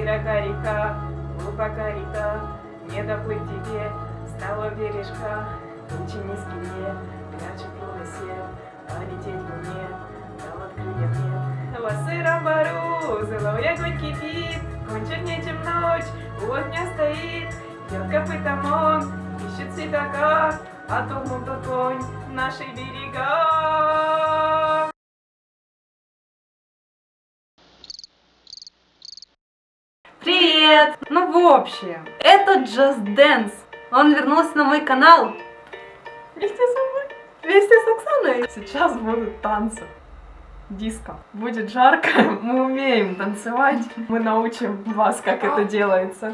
широка река, глубока река, не доплыть тебе, стала бережка, тучи низкие, прячут лунный свет, полететь мне, там от крыльев нет. В сыром бару злой огонь кипит, кончить нечем ночь, у огня стоит, бьет копытом он, ищет цветока, а тонул тот конь наши берега. Привет! Ну в общем, это Just Dance. Он вернулся на мой канал. Вместе со мной. Вместе с Оксаной. Сейчас будут танцы. Диско. Будет жарко, мы умеем танцевать. Мы научим вас, как это делается.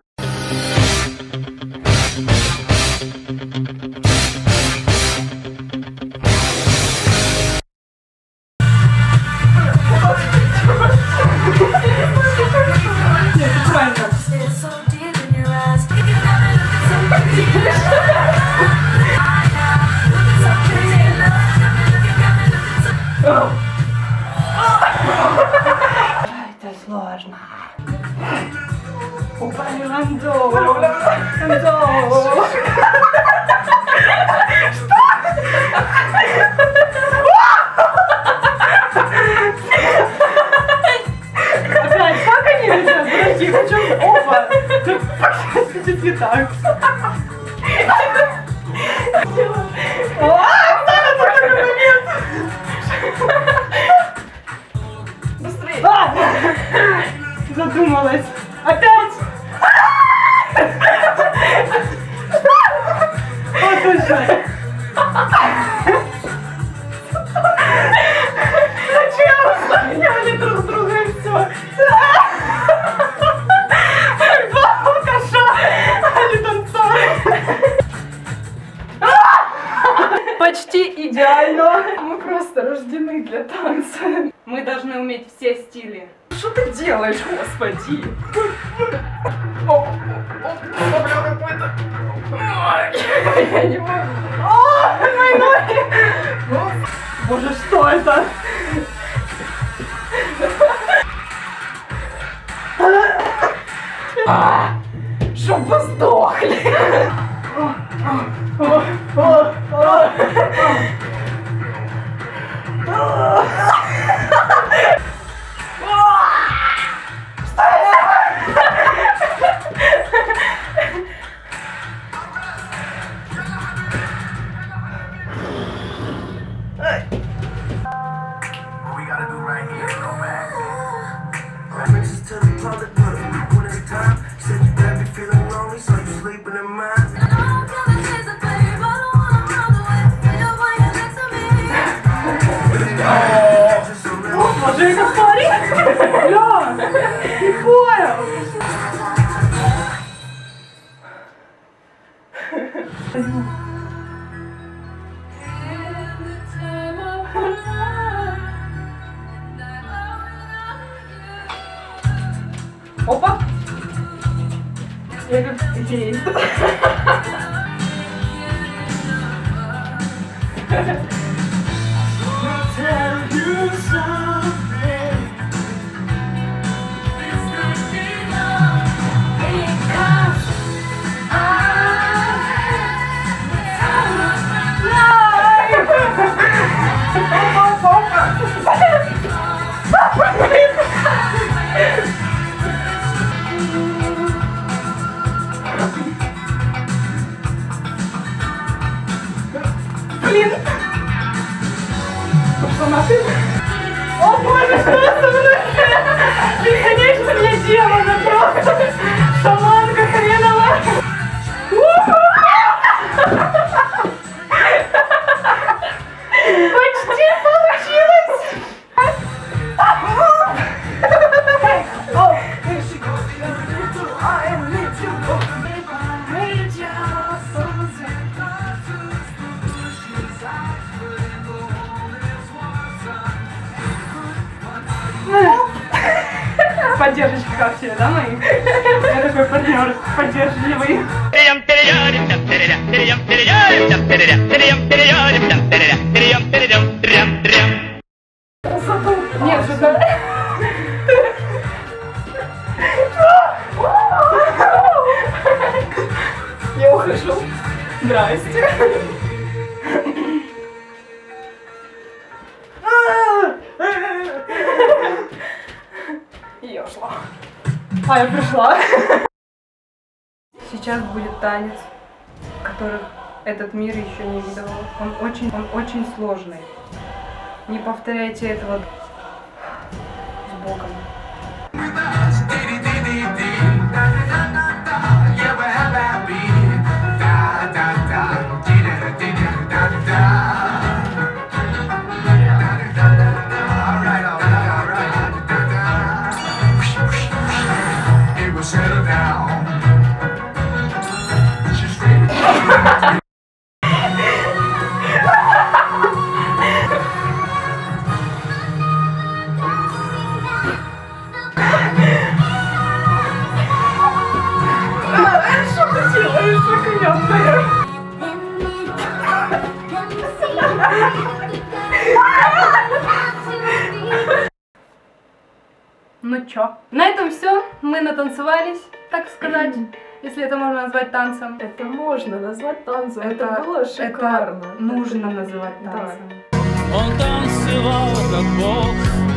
Это сложно. Опять, как они летят? Подожди, хочу оба. Чуть не так. Быстрее! Задумалась! Опять! Вот уже! Зачем? Меняли друг друга и все! Два алкаша! Они танцуют! Почти идеально! Мы просто рождены для танца! Мы должны уметь все стили. Что ты делаешь, господи? О, бля, какой-то... Я не могу. О, мои ноги! Боже, что это? Чтоб вы сдохли! Боже, это парень? Бля, не понял. Опа! Я как идея. Блин! Пошла нафиг! О боже, что со мной? Бесконечное дело, она просто шаманка хреновая! Почти получилось! Поддержишь, как тебе, да, мои? Я такой партнер поддержливый. Нет, что-то... Здрасте. Я ушла. А, я пришла. Сейчас будет танец, который этот мир еще не видел. Он очень сложный. Не повторяйте этого с Богом. Ну чё? На этом все. Мы натанцевались, так сказать, если это можно назвать танцем. Это можно назвать танцем. Это было шикарно. Это нужно называть танцем. Он танцевал как бог.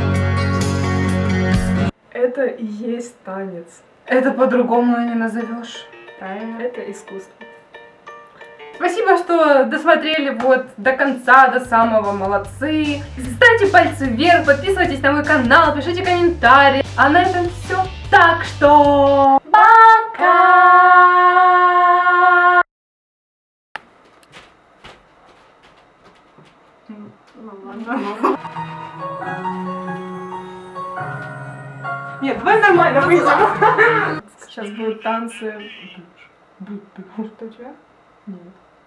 Это и есть танец. Это по-другому не назовешь. Правильно? Это искусство. Спасибо, что досмотрели вот до конца, до самого, молодцы. Ставьте пальцы вверх, подписывайтесь на мой канал, пишите комментарии. А на этом все. Так что пока! Нет, давай нормально выйдем. Сейчас будут танцы. Что у тебя? Нет.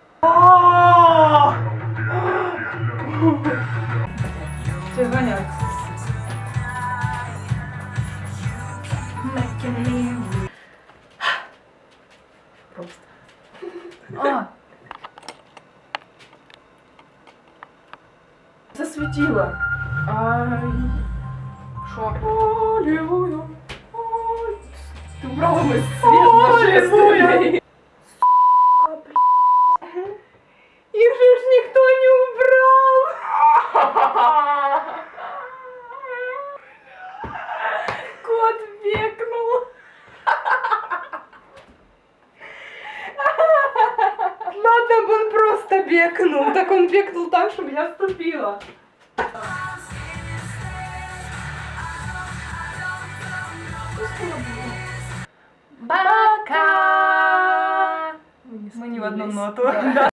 Тебе звонят. Просто. Засветила. Шо? Аллилуйя. Ты убрала мой свет божественный. Их же ж никто не убрал! Кот бекнул! Ладно бы он просто бекнул, так он бекнул так, чтобы я вступила. Пока! Мы не в одну ноту.